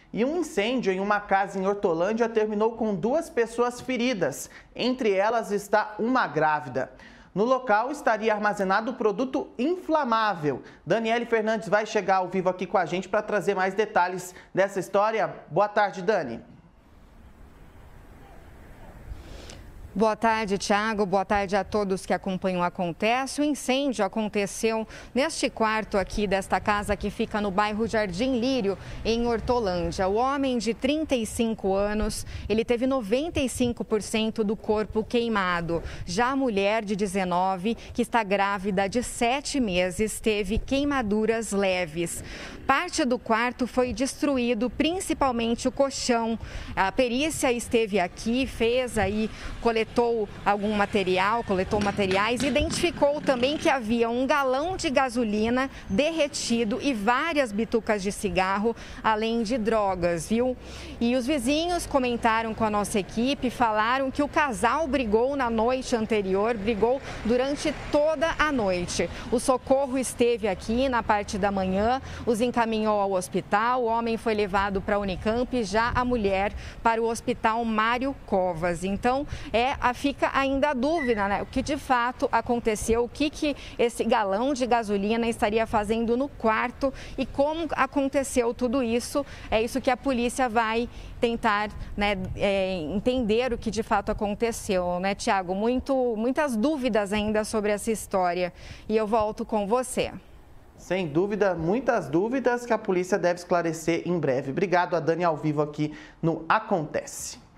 E um incêndio em uma casa em Hortolândia terminou com 2 pessoas feridas. Entre elas está uma grávida. No local estaria armazenado produto inflamável. Daniele Fernandes vai chegar ao vivo aqui com a gente para trazer mais detalhes dessa história. Boa tarde, Dani. Boa tarde, Thiago. Boa tarde a todos que acompanham o Acontece. O incêndio aconteceu neste quarto aqui desta casa que fica no bairro Jardim Lírio, em Hortolândia. O homem de 35 anos, ele teve 95% do corpo queimado. Já a mulher de 19, que está grávida de 7 meses, teve queimaduras leves. Parte do quarto foi destruído, principalmente o colchão. A perícia esteve aqui, coletou materiais, identificou também que havia 1 galão de gasolina derretido e várias bitucas de cigarro, além de drogas, viu? E os vizinhos comentaram com a nossa equipe, falaram que o casal brigou na noite anterior, brigou durante toda a noite. O socorro esteve aqui na parte da manhã, os encaminhou ao hospital, o homem foi levado para a Unicamp, já a mulher para o Hospital Mário Covas. Então, fica ainda a dúvida, né? O que de fato aconteceu, o que esse galão de gasolina estaria fazendo no quarto e como aconteceu tudo isso. É isso que a polícia vai tentar, né, entender o que de fato aconteceu, né, Thiago? Muitas dúvidas ainda sobre essa história. E eu volto com você. Sem dúvida, muitas dúvidas que a polícia deve esclarecer em breve. Obrigado a Dani ao vivo aqui no Acontece.